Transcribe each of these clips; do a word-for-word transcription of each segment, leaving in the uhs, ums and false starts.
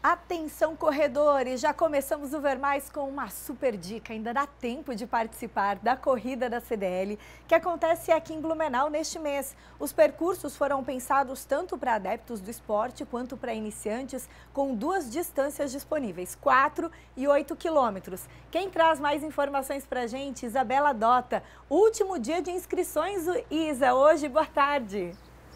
Atenção, corredores! Já começamos o Ver Mais com uma super dica. Ainda dá tempo de participar da Corrida da C D L, que acontece aqui em Blumenau neste mês. Os percursos foram pensados tanto para adeptos do esporte quanto para iniciantes, com duas distâncias disponíveis, quatro e oito quilômetros. Quem traz mais informações para a gente? Isabela Dota. Último dia de inscrições, Isa. Hoje, boa tarde.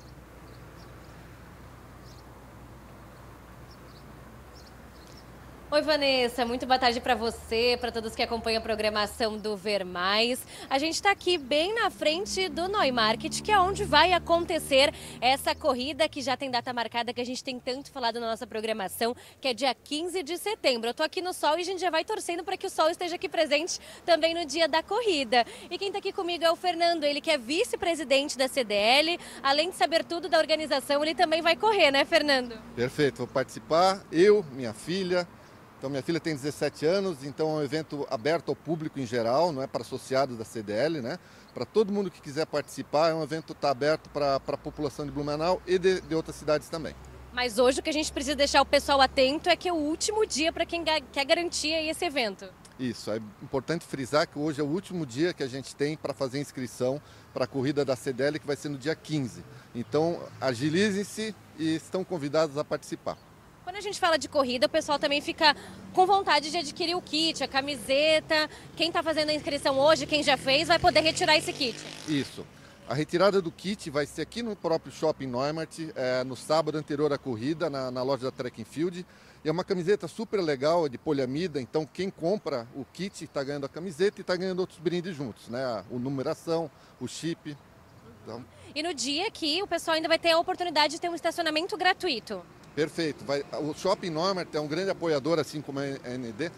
Oi, Vanessa, muito boa tarde para você, para todos que acompanham a programação do Ver Mais. A gente está aqui bem na frente do Neumarkt, que é onde vai acontecer essa corrida que já tem data marcada, que a gente tem tanto falado na nossa programação, que é dia quinze de setembro. Eu tô aqui no sol e a gente já vai torcendo para que o sol esteja aqui presente também no dia da corrida. E quem está aqui comigo é o Fernando, ele que é vice-presidente da C D L. Além de saber tudo da organização, ele também vai correr, né, Fernando? Perfeito, vou participar, eu, minha filha. Então, minha filha tem dezessete anos, então é um evento aberto ao público em geral, não é para associados da C D L, né? Para todo mundo que quiser participar, é um evento que está aberto para a população de Blumenau e de, de outras cidades também. Mas hoje o que a gente precisa deixar o pessoal atento é que é o último dia para quem quer garantir esse evento. Isso, é importante frisar que hoje é o último dia que a gente tem para fazer inscrição para a corrida da C D L, que vai ser no dia quinze. Então, agilizem-se e estão convidados a participar. Quando a gente fala de corrida, o pessoal também fica com vontade de adquirir o kit, a camiseta. Quem está fazendo a inscrição hoje, quem já fez, vai poder retirar esse kit. Isso. A retirada do kit vai ser aqui no próprio Shopping Neumarkt, é, no sábado anterior à corrida, na, na loja da Track and Field. E é uma camiseta super legal, de poliamida, então quem compra o kit está ganhando a camiseta e está ganhando outros brindes juntos, né? A, a numeração, o chip. Então... E no dia aqui, o pessoal ainda vai ter a oportunidade de ter um estacionamento gratuito. Perfeito. Vai, o Shopping Neumarkt é um grande apoiador, assim como a N D,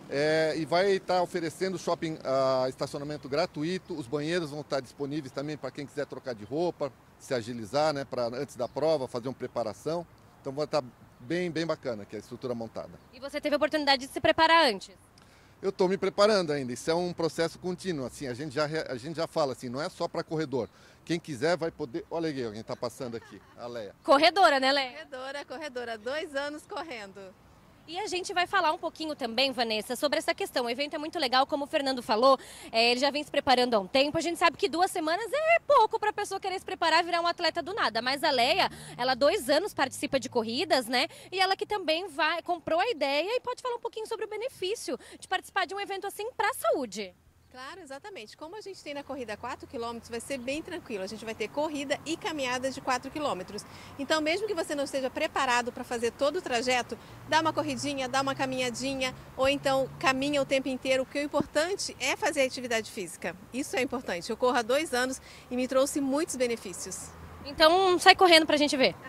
é, e vai estar oferecendo shopping, uh, estacionamento gratuito. Os banheiros vão estar disponíveis também para quem quiser trocar de roupa, se agilizar, né, para antes da prova, fazer uma preparação. Então vai estar bem, bem bacana aqui a estrutura montada. E você teve a oportunidade de se preparar antes? Eu estou me preparando ainda, isso é um processo contínuo, assim, a gente já, a gente já fala assim, não é só para corredor. Quem quiser vai poder... Olha aqui, alguém está passando aqui, a Leia. Corredora, né, Leia? Corredora, corredora, dois anos correndo. E a gente vai falar um pouquinho também, Vanessa, sobre essa questão. O evento é muito legal, como o Fernando falou, é, ele já vem se preparando há um tempo. A gente sabe que duas semanas é pouco para a pessoa querer se preparar e virar um atleta do nada. Mas a Leia, ela há dois anos participa de corridas, né? E ela que também vai, comprou a ideia e pode falar um pouquinho sobre o benefício de participar de um evento assim para a saúde. Claro, exatamente. Como a gente tem na corrida quatro quilômetros, vai ser bem tranquilo. A gente vai ter corrida e caminhada de quatro quilômetros. Então, mesmo que você não esteja preparado para fazer todo o trajeto, dá uma corridinha, dá uma caminhadinha, ou então caminha o tempo inteiro. O que é importante é fazer atividade física. Isso é importante. Eu corro há dois anos e me trouxe muitos benefícios. Então, sai correndo pra gente ver.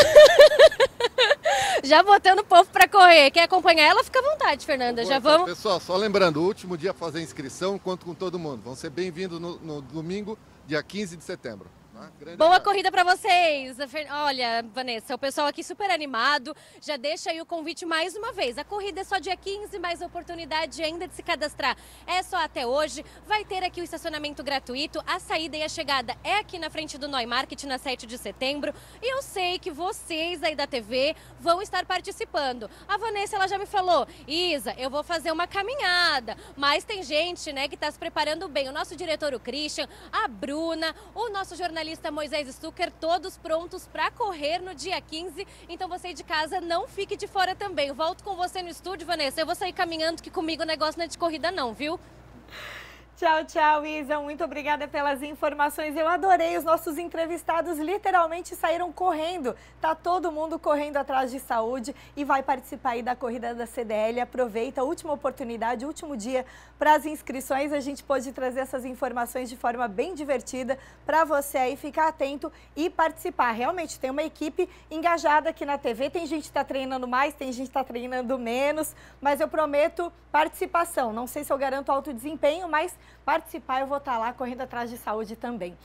Já botando o povo para correr. Quer acompanhar ela? Fica à vontade, Fernanda. Já vamos... Pessoal, só lembrando, o último dia fazer a inscrição, conto com todo mundo. Vão ser bem-vindos no, no domingo, dia quinze de setembro. Grande Boa abraço. Corrida para vocês! Olha, Vanessa, o pessoal aqui super animado. Já deixa aí o convite mais uma vez. A corrida é só dia quinze, mas a oportunidade ainda de se cadastrar é só até hoje. Vai ter aqui o estacionamento gratuito. A saída e a chegada é aqui na frente do Neumarkt, na sete de setembro. E eu sei que vocês aí da T V vão estar participando. A Vanessa, ela já me falou, Isa, eu vou fazer uma caminhada. Mas tem gente, né, que está se preparando bem. O nosso diretor, o Christian, a Bruna, o nosso jornalista Moisés Stucker, todos prontos para correr no dia quinze. Então você de casa não fique de fora também. Eu volto com você no estúdio, Vanessa. Eu vou sair caminhando, que comigo o negócio não é de corrida não, viu? Tchau, tchau, Isa. Muito obrigada pelas informações. Eu adorei. Os nossos entrevistados literalmente saíram correndo. Tá todo mundo correndo atrás de saúde e vai participar aí da corrida da C D L. Aproveita a última oportunidade, último dia para as inscrições. A gente pôde trazer essas informações de forma bem divertida para você aí ficar atento e participar. Realmente tem uma equipe engajada aqui na T V. Tem gente que está treinando mais, tem gente que está treinando menos, mas eu prometo participação. Não sei se eu garanto alto desempenho, mas participar eu vou estar lá correndo atrás de saúde também.